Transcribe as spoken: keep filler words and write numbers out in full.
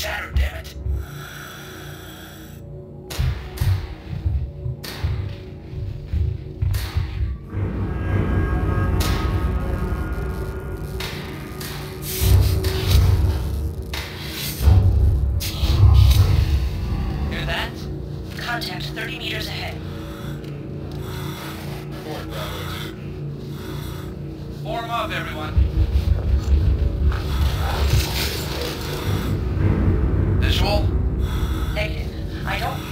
shattered, damn it. Hear that? Contact thirty meters ahead. Point Bravo two. Form up, everyone. Visual? Negative. I don't